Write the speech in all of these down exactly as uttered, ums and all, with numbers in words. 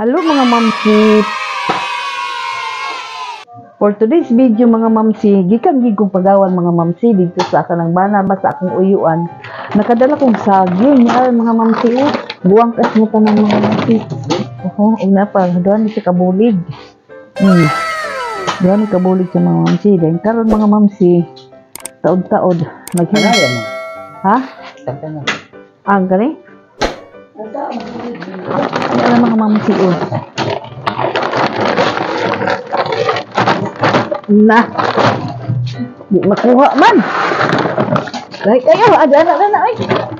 Hello mga mamsi. For today's video mga mamsi, gikan gid kong pagawan mga mamsi dito sa kanang bana basta akong uyuan. Nakadala kong saging ay mga mamsi. Oh. Buwang kas mo tanang mga mamsi. Oh, una pa doan ni kabulig. Hmm. Doan ni kabulig sa mga mamsi. Then karon mga mamsi, taod-taod naghinaya mo. Ha? Tama na. Ang gani? Ano mga mamsi oh. Na. Di makuha man. Ay, ayo, ada anak anak ay.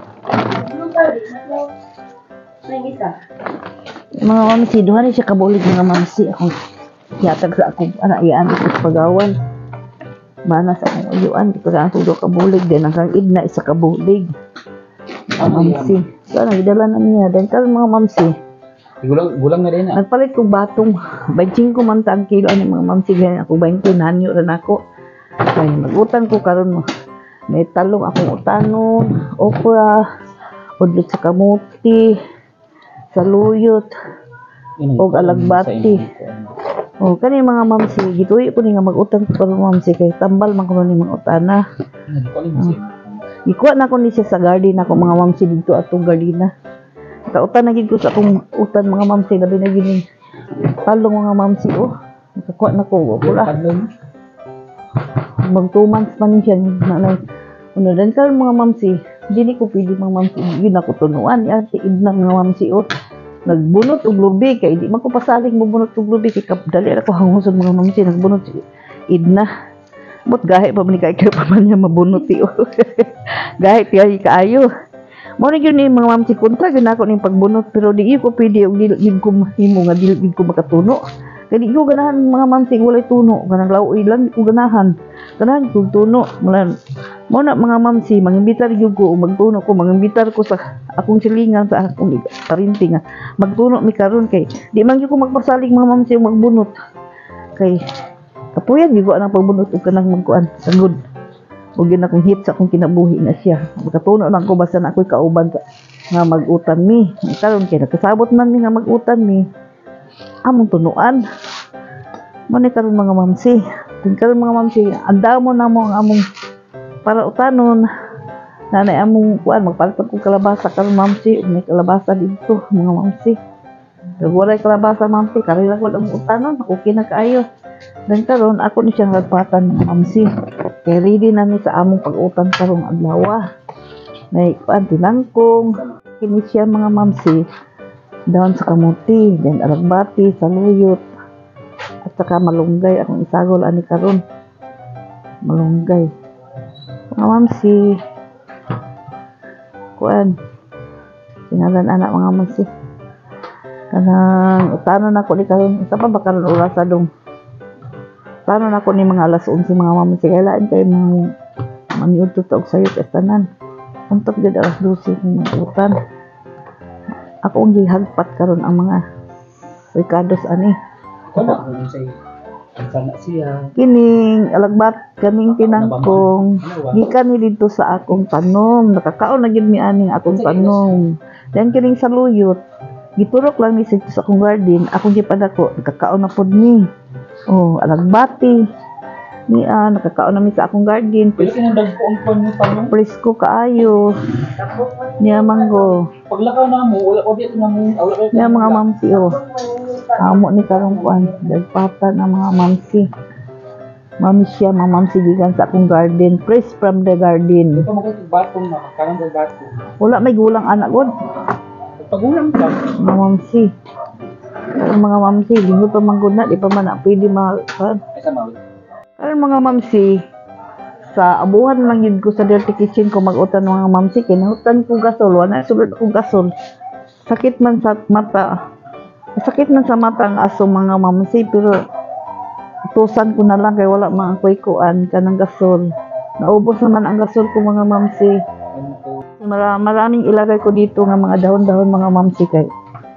Mga mamsi, duha ni siya kabulig mga mamsi ako. Yatag sa akong anak iyaan sa pagawan. Mana sa akong uyuan, di ko na tulo kabulig din ang idna isa kabulig. Mga mamsi. So, nagdala na niya. Dan karon mga mamsi. Gulang, gulang na rin ah. Nagpalit kong batong. twenty-five ko man ta ang kilo ani mga mamsi. Ganyan ako twenty, nanyo rin ako. Kaya mag-utang ko karon mo. May talong akong utanon, okra, udlot sa kamuti, saluyot, o alagbati. O kani mga mamsi, gituwi ko ni nga mag-utang ko karon mamsi kay tambal man ko ni mga utana. Ikuha na ko ni siya sa garden ako mga mamsi dito atong gardena. Kautan na gid ko sa akong utan mga mamsi labi na gid talong mga mamsi oh. Nakakuha na ko pula. Mag two months man siya na ano dan karon mga mamsi, dili ko pili mga mamsi yun ako tunuan ya tiid na mga mamsi oh. Nagbunot og lubi kay di man ko pasalig mo bunot og lubi kay dali ako hangusod mga mamsi nagbunot idna. Mut gahe pa man kay kay pa man niya mabunot ti oh. Gahe ti kaayo. Mo na gyud ni mga mamsi kontra gyud ako ning pagbunot pero di ko pwede og dili gid ko mahimo nga dili gid ko makatuno. Kay di ko ganahan mga mamsi walay tuno kanang laoy lang ko ganahan. Ganahan ko tuno mulan. Mo na mga mamsi mangimbitar gyud ko magtuno ko mangimbitar ko sa akong silingan sa akong parinting magtuno mi karon kay di man gyud ko magpasalig mga mamsi magbunot. Kay kapuyan gyud ko anang pagbunot og kanang magkuan sagud. Ug yun akong hit sa akong kinabuhi na siya. Magkatuno lang ko basta na ako'y kauban ka, nga mag-utan mi. Karon kay nakasabot man mi nga mag-utan mi. Among tunuan. Mani karon mga mamsi. Kung karon mga mamsi, anda mo na mo ang among para utanon. Nanay among kuan magpalitan ko kalabasa karon mamsi. Ug may kalabasa dito mga mamsi. Kag walay kalabasa mamsi, karon lang wala ang utanon, ako kinakaayo. Dan karon ako ni siyang nagpatan mga mamsi. Kaya ready na ni sa among pag-utan karong adlaw. May kuan tinangkong, kini siya mga mamsi. Daon sa kamuti, then alagbati, saluyot, at saka malunggay akong isagol ani karon. Malunggay. Mga mamsi. Kuan. Singalan anak mga mamsi. Kanang utanon ako ni karon, isa pa ba karon oras adong. Plano na ko ni mga alas eleven mga mamsi kailan kay mga maniud to og sayo tanan. Untot gid alas twelve ng utan. Ako ang gihagpat karon ang mga ricados ani. Kana ko say kana siya. Kining alagbat kaning tinangkong gikan ni dito sa akong tanom. Nakakaon na gid mi aning akong tanom. Then kining saluyot giturok lang ni sa akong garden. Akong gipadako nakakaon na pud ni. Oh, alagbati. Ni ah, nakakaon na mi sa akong garden. Pero kinandag ko ang pan mo tanong. Presko kaayo. Niya manggo. Paglakaw na mo, wala ko dito na mo. Wala ko. Niya mga mamsi oh. Amo ni karong kuan, dagpatan ang mga mamsi. Mami siya, mga mamsi gikan sa akong garden, fresh from the garden. Ito mo kay batong na, kanang batong. Wala may gulang anak god. Pagulang ka. Mga mamsi. Ang mga mamsi, linggo pa man gud na, di pa man na pwede ma kuan. Ay sa mawid. Karon mga mamsi, sa abuhan lang yun ko sa dirty kitchen ko mag-utan mga mamsi, kinahutan ko gasol, wala sulod ko gasol. Sakit man sa mata, sakit man sa mata ang aso mga mamsi, pero tusan ko na lang kay wala mga ako'y kuan kanang gasol. Naubos naman ang gasol ko mga mamsi. Mara, maraming ilagay ko dito nga mga dahon-dahon mga mamsi kay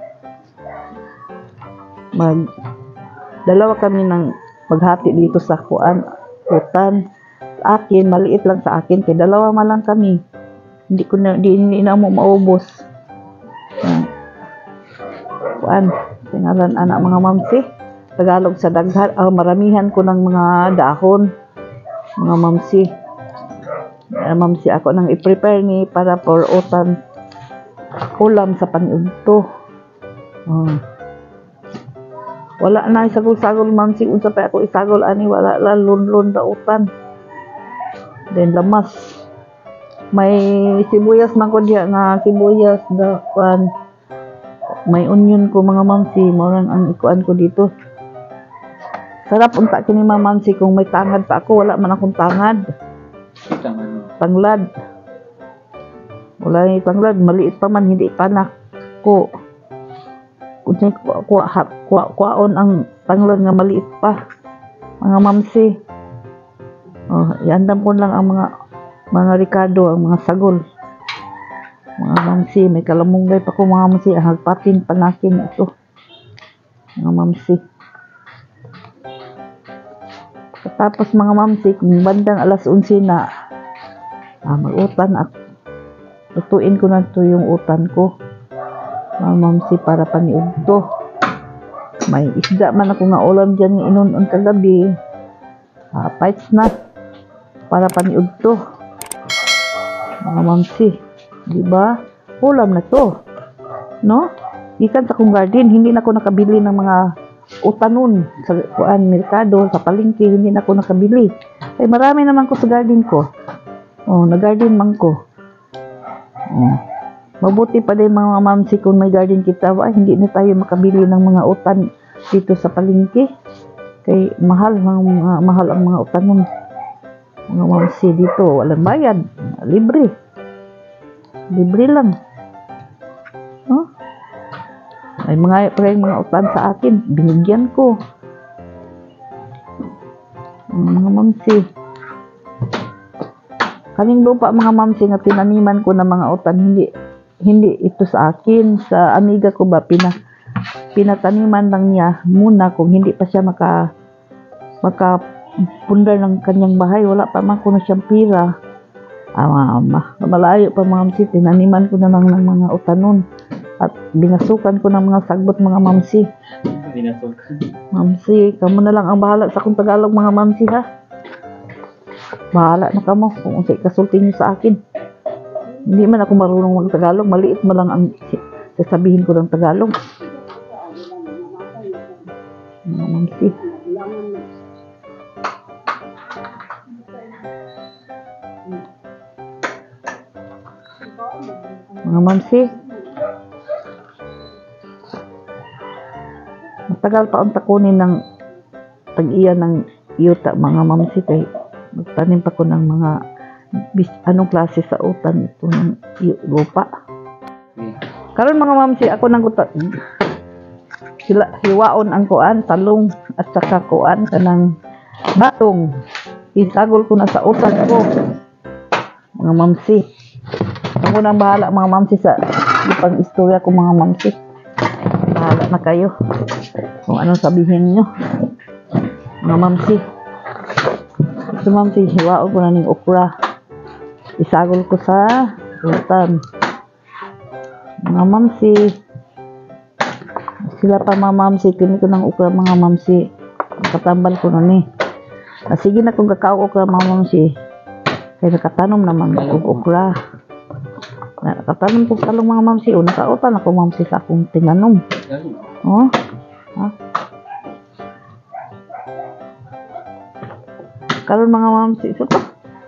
mag dalawa kami ng maghati dito sa kuan utan. Sa akin maliit lang sa akin kay dalawa man lang kami, hindi ko na di, di na mo maubos. Kuan Tingalan anak mga mamsi. Tagalog sa daghan, ah, maramihan ko ng mga dahon. Mga mamsi. Uh, mamsi ako nang i-prepare ni para for utan ulam sa paniudto. Oh. Wala na isagol-sagol mamsi unsa pa ako isagol ani wala la lunlon da utan. Then lamas. May sibuyas man ko diha nga sibuyas da kwan. May onion ko mga mamsi, morang ang ikuan ko dito. Sarap unta kini mga mamsi kung may tangad pa ako, wala man akong tangad. Tanglad. Wala ni tanglad, maliit pa man hindi panak ko. Kung kuha kuha kuha kuhaon ang tanglad nga maliit pa. Mga mamsi. Oh, iandam ko lang ang mga mga Ricardo, ang mga sagol. Mga mamsi, may kalamunggay pa ko mga mamsi, ang hagpatin panakin ito. Mga mamsi. Tapos mga mamsi, kung bandang alas onse na, ah, mag-utan ako. Tutuin ko na ito yung utan ko. Mga mamsi, para paniudto. May isda man ako nga ulam dyan ng inunon kagabi. Ah, pites na. Para paniudto. Mga mamsi. Diba? Ulam na to. No? Ikan sa kong garden, hindi na ako nakabili ng mga utanon sa kuan merkado, sa palengke, hindi na ako nakabili. Ay marami naman ko sa garden ko. Oh, nag-garden man ko. Oh. Mabuti pa din mga mamsi kung may garden kita, ay hindi na tayo makabili ng mga utan dito sa palengke. Kay mahal ang mga mahal ang mga utanon. Mga mamsi dito, walang bayad, libre. Libre lang. Oh. May mga parang mga utan sa akin, binigyan ko. Mga mamsi. Kaning lupa mga mamsi nga tinaniman ko ng mga utan, hindi hindi ito sa akin, sa amiga ko ba pina pinataniman lang niya muna kung hindi pa siya maka maka pundar ng kanyang bahay, wala pa man ko na siyang pira. Ah, ma, malayo pa mga mamsi, tinaniman ko na lang ng mga utanon. At binasukan ko ng mga sagbot mga mamsi. Binasukan. Mamsi, kamu na lang ang bahala sa akong Tagalog mga mamsi ha. Bahala na kamo kung unsay kasulti niyo sa akin. Hindi man ako marunong mag-Tagalog, maliit mo lang ang sasabihin ko ng Tagalog. Mga mamsi. Mga mamsi. Matagal pa ang takunin ng tag-iya ng yuta mga mamsi kay magtanim pa ko ng mga bis, anong klase sa utan ito ng lupa. Karon mga mamsi ako nang guta sila hiwaon ang kuan talong at saka kuan kanang batong isagol ko na sa utan ko mga mamsi. Ako nang bahala mga mamsi sa ipang istorya ko mga mamsi. Bahala na kayo kung anong sabihin nyo mga mamsi. So mamsi, hiwaon ko na ng okra, isagol ko sa utan mga mamsi. Sila pa mga mamsi, kini ko ng okra mga mamsi, katambal ko na ni ah, sige na kung kakao okra mga mamsi kaya nakatanom naman kong okra. Nakatanom ko talong mga mamsi o nakautan ako mamsi sa akong tinanom. Oh, ha? Karon mga mamsi, ito to.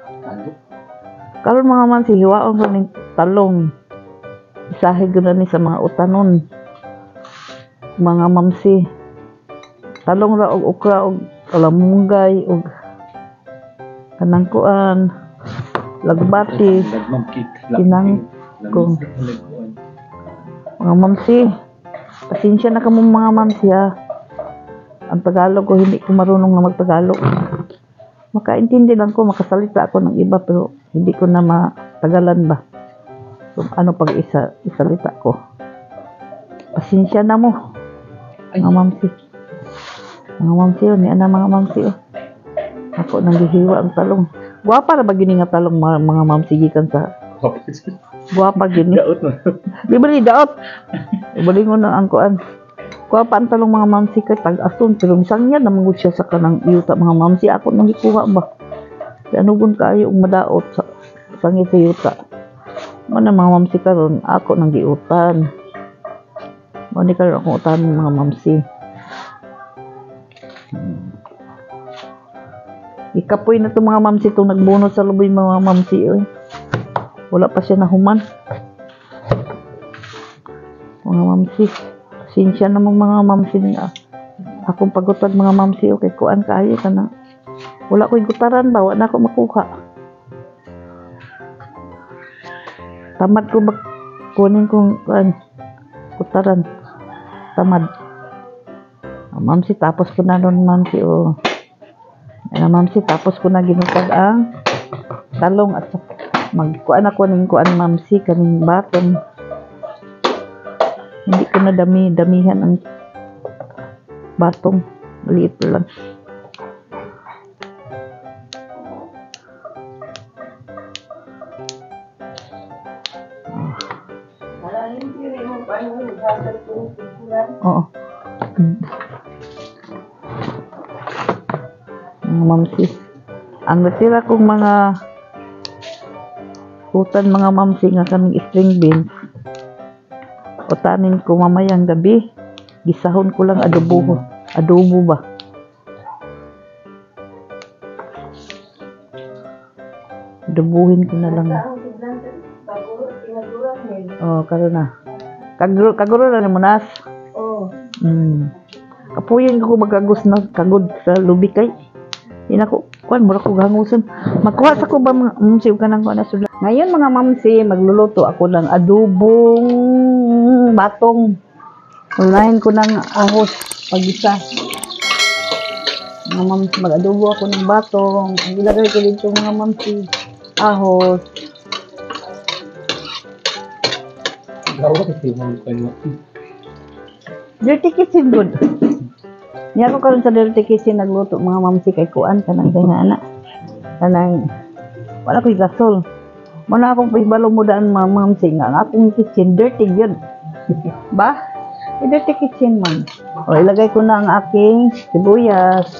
Karon mga mamsi, hiwaon ko ng talong. Isahig ko na ni sa mga utanon. Mga mamsi. Talong ra og okra og kalamunggay og kanang kuan, lagbati, kinang ko. Mga mamsi, pasensya na kamo mga mamsi ha. Ang Tagalog ko, hindi ko marunong na mag-Tagalog. Makaintindi lang ko, makasalita ako ng iba, pero hindi ko na matagalan ba. So, ano pag isa, isalita ko. Pasensya na mo. Mga mamsi. Mga mamsi yun, yan na mga mamsi yun. Ako nang gihiwa ang talong. Guwapa na ba gini nga talong mga, mga mamsi gikan sa... Guwapa gini. Daot na. Di ba ni daot? Ibalingon na ang kuan. Kuha pa ang talong mga mamsi kay tag-ason. Pero misang niya namangod siya sa kanang yuta mga mamsi. Ako nang ikuha ba? Anugon kayo ang madaot sa sangit sa yuta. Mana mga mamsi karon ako nang giutan. Mani karon akong utan mga mamsi. Hmm. Ikapoy na to mga mamsi itong nagbunot sa luboy mga mamsi. Oy. Wala pa siya nahuman. Mga mamsi. Sinsya namang mga mamsi niya. Akong pagutad mga mamsi. Okay, kuan kayo ka na. Wala ko'y gutaran ba? Wala na ako makuha. Tamad ko ba kunin kong kuan gutaran. Tamad. Oh, mamsi, tapos ko na nun mamsi. Oh. Ayan, mamsi, tapos ko na ginutad ang talong at magkuan ako ng kuan mamsi kaning batong. Hindi ko na dami damihan ang batong, maliit lang. Oo. Mga mamsi. Ang natira kong mga utan mga mamsi nga kaming string beans. Utanin ko mamayang gabi. Gisahon ko lang adobo. Adobo ba? Adobuhin ko na lang. Oh, karon na. Kaguro kaguro na mo nas. Oh. Hmm. Kapuyin ko magagos na kagod sa lubi kay. Ina ko kuan mura ko ganguson. Makuha sa ko ba mamsi ka nang kuan sudlan. Ngayon mga mamsi, magluluto ako ng adobong batong. Unahin ko ng ahos pag-isa. Mga mamsi, mag-adobo ako ng batong. Ang ilagay ko dito mga mamsi, ahos. Gawa kasi mo kayo. Dirty kitchen good. Niya ko karon sa dirty kitchen nagluto mga mamsi kay kuan kanang nga anak. Kanang wala ko'y gasol. Muna akong pahibalo mo daan mga mamsi nga ang akong kitchen dirty yun. Ba? E dirty kitchen man. O ilagay ko na ang aking sibuyas.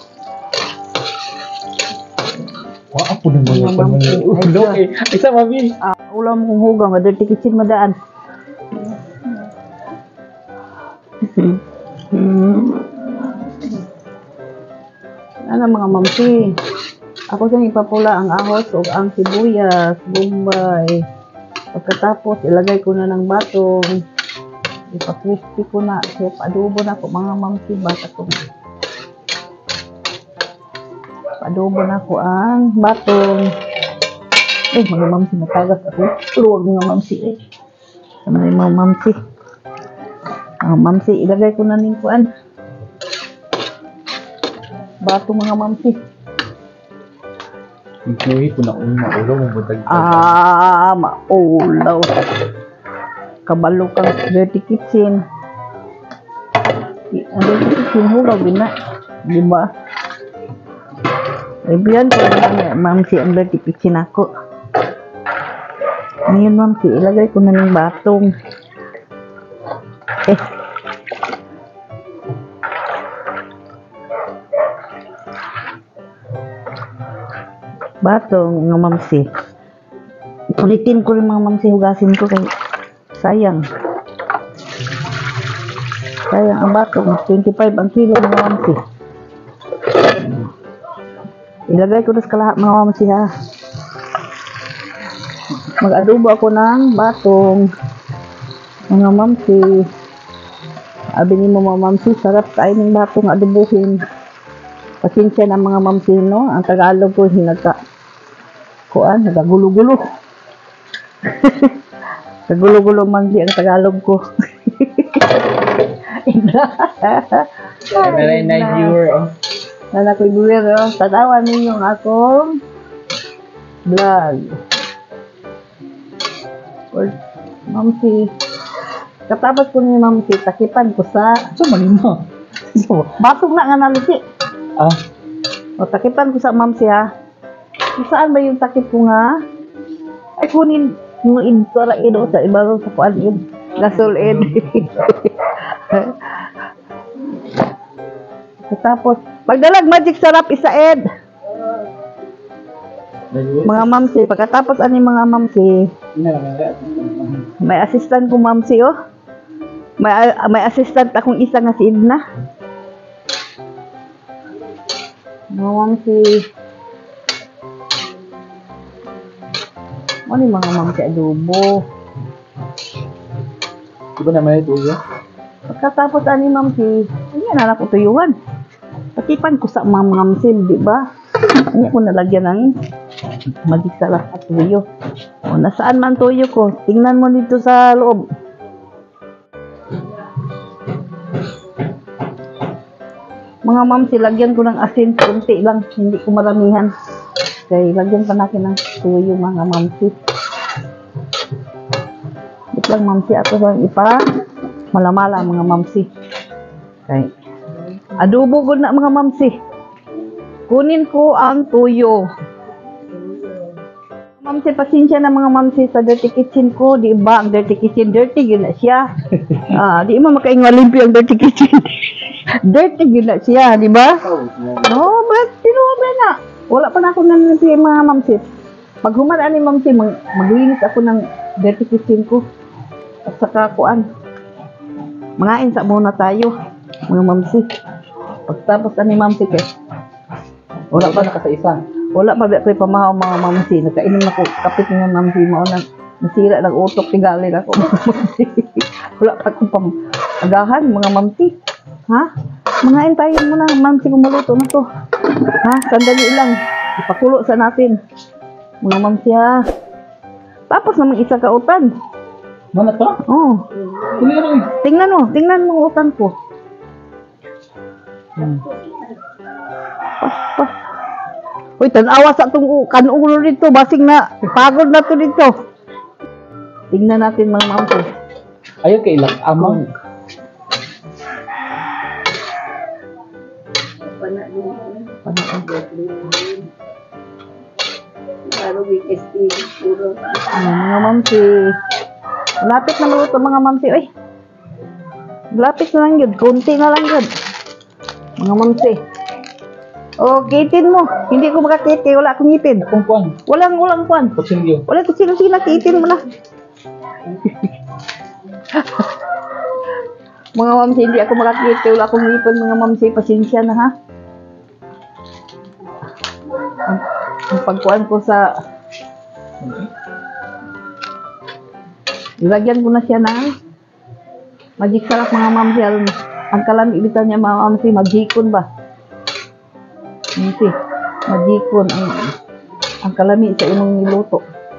Wa apo din mo Mga yung mamsi. ulo eh. Isa mami. Ah, ulam kong hugang nga dirty kitchen madaan. Hmm. Ano mga mamsi? Ako siyang ipapula ang ahos o ang sibuyas, bombay. Pagkatapos, ilagay ko na ng batong. Ipa-crispy ko na. Kaya pa-adobo na ko mga mamsi. Bata ko. Pa-adobo na ko ang batong. Eh, mga mamsi, natagas ako. Luwag mga mamsi eh. Sama yung mga mamsi. Ah, mamsi, ilagay ko na ning kuan. Batong mga mamsi. Ikuhi ko na kung maulo mo butag. Ah, maulaw. Kabalo kang dirty kitchen. Ang dirty kitchen hugaw din na. Diba? Ibiyan ko na mamsi ang dirty kitchen ako. Ngayon mamsi, ilagay ko na ng batong. Eh. Batong mga mamsi. Ulitin ko rin mga mamsi, hugasin ko kay sayang. Sayang ang batong. twenty-five ang kilo mga mamsi. Ilagay ko na sa kalahat mga mamsi ha. Mag-adobo ako ng batong. Mga mamsi. Sabi ni mo mga mamsi, sarap kain ng batong adobohin. Pasensya na mga mamsi, no? Ang Tagalog ko, hinagka kuan, nagagulo-gulo. Nagulo-gulo man di ang Tagalog ko. Very nice viewer. Oh. Nana ko viewer, oh. Tanawan ninyo ang akong vlog. Or, mamsi. Katapos ko ni mamsi, takipan ko sa So malima. So, batong na nga nalisi. ah, O, takipan ko sa mamsi ha. Kung saan ba yung takip ko nga? Ay, kunin mo id para ido sa ibabaw sa kuan id. Gasol id. Tapos, pagdalag magic sarap isaed. Mga mamsi, pagkatapos ani mga mamsi, may assistant ko mamsi oh. May may assistant akong isa nga si Edna. Mga mamsi. Ano yung mga mamsi adobo? Di ba naman ito yun? Pagkatapos ani mamsi, hindi na ako tuyuhan. Patipan ko sa mga mamsi, di ba? Hindi ko nalagyan ng magic sarap at tuyo. O, nasaan man tuyo ko? Tingnan mo dito sa loob. Mga mamsi, lagyan ko ng asin, kunti lang, hindi ko maramihan. Kaya lagyan pa natin ng tuyo mga mamsi. Ito lang mamsi, ato lang ipa malamala mga mamsi. Kaya adobo ko na mga mamsi. Kunin ko ang tuyo. Mamsi, pasensya na mga mamsi sa dirty kitchen ko, di ba? Ang dirty kitchen, dirty yun na siya. Ah, di mo makaingalimpyo ang dirty kitchen. Dirty yun na siya, di ba? No, but tinuwa na. Wala pa na ako nanlimpyo mga mamsi. Pag humaraan ni mamsi, mag maglinis ako ng dirty kitchen ko. At saka kuan. Mga insa muna tayo, mga mamsi. Pagtapos ani mamsi kay Wala pa naka sa isa. wala pa ba ko'y pamahaw mga mamsi. Nakainom ako kapit nga mamsi mo na nasira ng utok tigalin ako. Wala pa akong pamagahan mga mamsi. Ha? Mangain tayo muna mamsi kung maluto na to. Ha? Sandali lang. Ipakulo sa natin. Mga mamsi ha. Tapos namang isa ka utan. Mana to? Oh. Kunin lang. Tingnan mo. Tingnan mo utan ko. Hmm. Pas, pas. Uy, tanawa sa itong kanulo dito. Basing na, pagod na to dito. Tingnan natin mga mamsi. Ayaw kay ilang amang. Ah, mga mamsi. Lapit na maluto mga mamsi. Uy. Lapit na lang yun. Kunti na lang yun. Mga mamsi. O, kitin mo. Hindi ko makakiti. Wala akong ngipin. Kumpuan. Walang, walang kwan. Kutsilyo. Wala ko sino-sino. Kitin mo na. Mga mamsi, hindi ako makakiti. Wala akong ngipin. Mga mamsi, pasensya na ha. Ang, ang pagkuhan ko sa... Ilagyan ko na siya ng magic sarap mga mamsi. Ang, ang kalamitan niya mga mamsi, maghikon ba? Mamsi, maghikon ang, ang kalami sa imong niluto.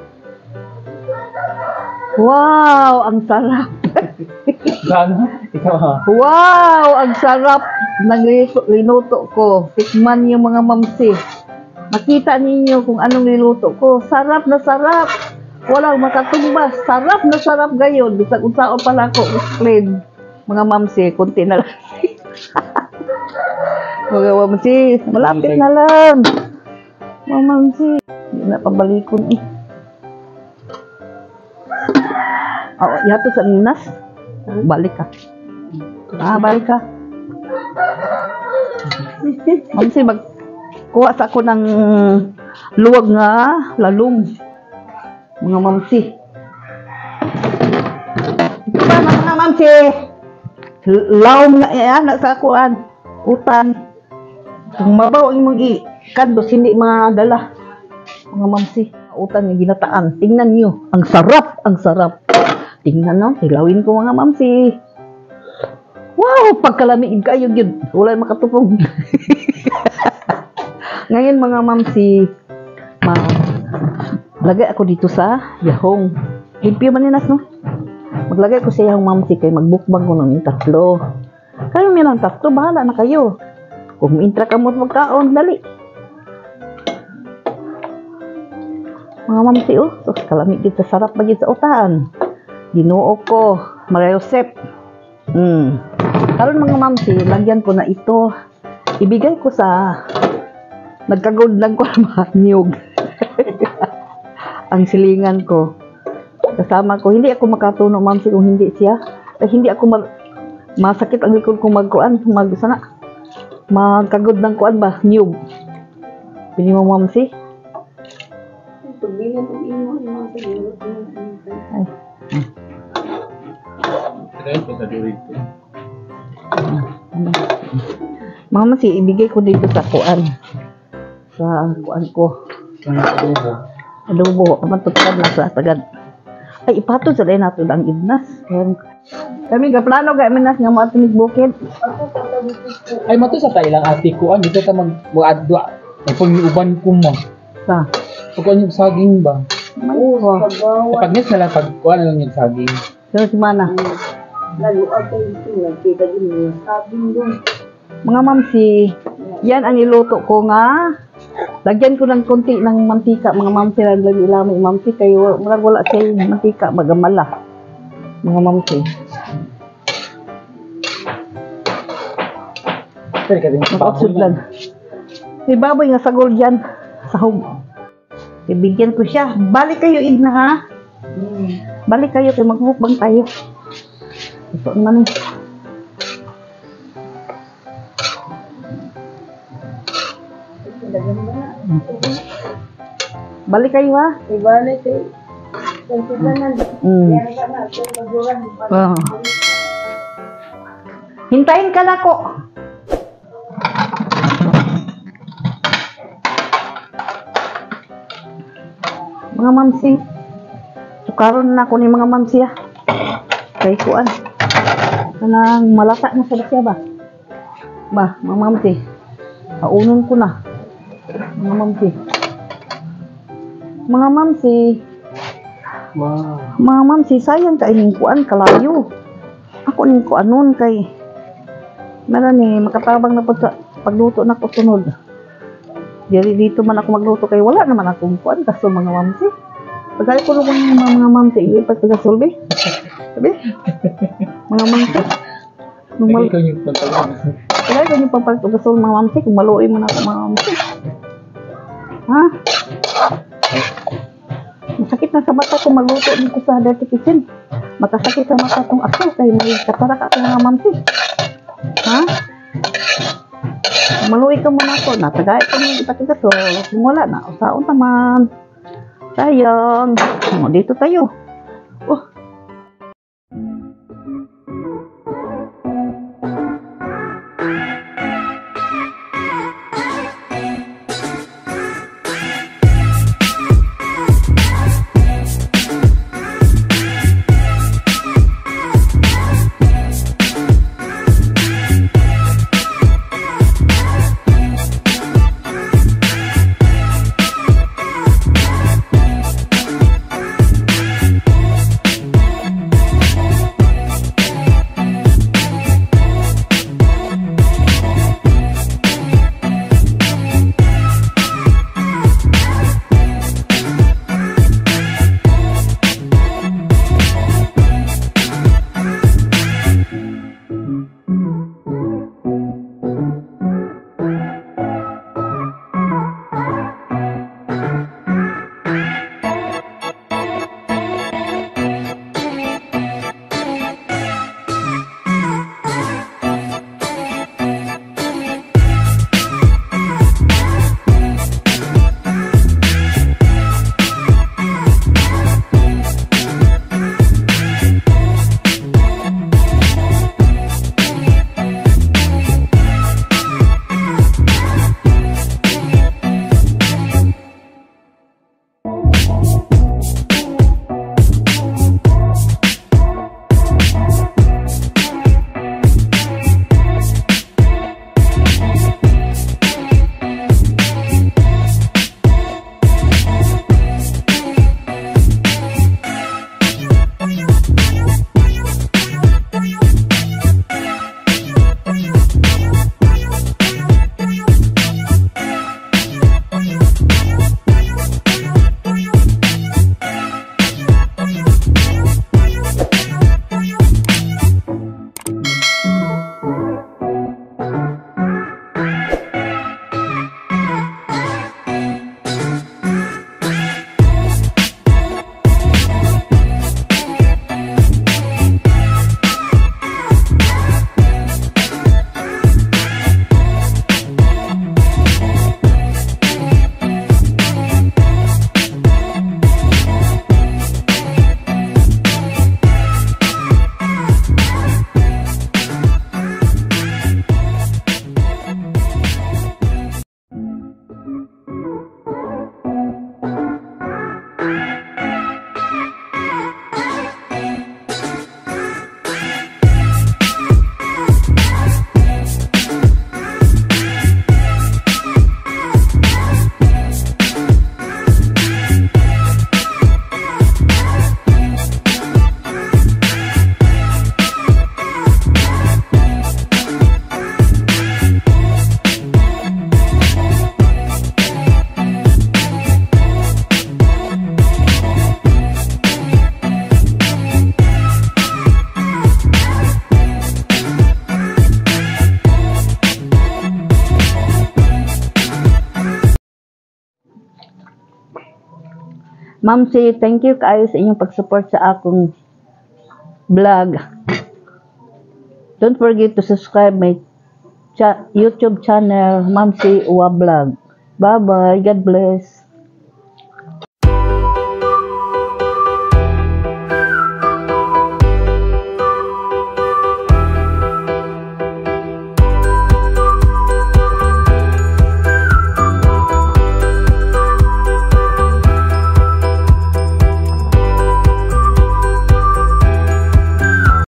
Wow! Ang sarap! Gano? Ikaw ha? Wow! Ang sarap ng linuto ko. Tikman niyo mga mamsi. Makita ninyo kung anong niluto ko. Sarap na sarap! Walang makatumbas. Sarap na sarap gayon. Bisag unsaon pala ko explain. Mga mamsi, kunti na lang. Mga mamsi, malapit na lang. Mga mamsi, hindi na pabalikon eh. Oh, yato sa ninas. Balik ka. Ah, balik ka. Mamsi, magkuha sa ako ng luwag nga lalong. Mga mamsi. Ito ba na mga mamsi? Lawom nga yan, nasa kuan. Utan. Kung mabaw ang mong i-kandos, hindi madala. Mga mamsi. Utan yung ginataan. Tingnan nyo. Ang sarap, ang sarap. Tingnan no, hilawin ko mga mamsi. Wow, pagkalamig kayo yun. Wala makatupong. Ngayon mga mamsi, ma lagay ako dito sa yahong. Limpyo maninas no? Maglagay ko sa yahong mamsi kay magbukbang ko ng tatlo. Kayo may ng tatlo, bahala na kayo. Kung intra ka mo magkaon, dali. Mga mamsi oh, so, kalamig dito, sarap bagay sa utaan. Ginuo ko, Maria Josep. Hmm. Karon mga mamsi, lagyan ko na ito. Ibigay ko sa nagkagod lang ko mga niyog. Ang silingan ko. Kasama ko, hindi ako makatuno mamsi kung hindi siya. Eh, hindi ako mag masakit ang likod kung magkuan, magsana. Magkagod ng kuan ba? Nyug. Pili mo mamsi? Pagbili ng imo, yung mga pagulot mo. Ay. Kaya ito sa dito. Ano? Mga mamsi, ibigay ko dito sa kuan. Sa kuan ko. Ano ito ba? Adobo, matutad na sa tagad. Ay, ipatod sa dahil nato ang idnas. Kaya, kami kaplano kaya minas nga mga tinig bukid. Ay, mato sa tayo lang ate ko. Ano, dito ka mag-adwa. Ay, pag uban ko mo. Sa, Pag ano yung saging ba? oo. Ay, pag nes na lang, pag kuha na lang yung saging. Pero si Mana. Lalo ako ito, nagkita din mo. Sabi doon. Mga mamsi, yan ang iluto ko nga. Lagyan ko ng konti ng mantika, mga mamsi, lang ilami mamsi, kayo, murag wala siya yung mantika, magamala. Mga mamsi. Pero kasi yung Makausod lang. May baboy nga sagol dyan, sahog. Ibigyan ko siya. Balik kayo, Igna, ha? Balik kayo, kaya magmukbang tayo. Ito naman eh. Balik kayo, ha? Ibalik eh. Kansilanan. Mm. Kaya ka na, ito magulang. Ah. Hintayin ka na ko. Mga mamsi. Sukaron na ako ni mga mamsi, ha? Kay kuan. Kanang malata na sa siya ba? Ba, mga mamsi. Paunon ko na. Mga mamsi. Mga mamsi. Wow. Mga mamsi, sayang kay ning kuan kalayo. Ako ning kuanon kay meron ni makatabang na pag pagluto na ko sunod. Diri dito man ako magluto kay wala naman akong kuan kaso mga mamsi. Pagay ko lang ng mga, mga mamsi, ilipat taga sulbi. Sabi? Mga mamsi. Nung Ay, mal ikaw yung pagkakas. Pagay ko yung pagpagtugasol mga mamsi kung maluoy mo na ako mga mamsi. Ha? Masakit na sa mata kung magluto dito sa dirty kitchen. Makasakit sa mata kung ako kay may katarak ako mga mamsi. Ha? Maluwi ka muna ako. Natagay ko yung ipatigas. So, kung wala na, usaon naman. Sayang. O, dito tayo. Oh. Ma'am si, thank you kaayo sa inyong pag-support sa akong vlog. Don't forget to subscribe my cha- YouTube channel, Ma'am si Uwa Vlog. Bye-bye. God bless.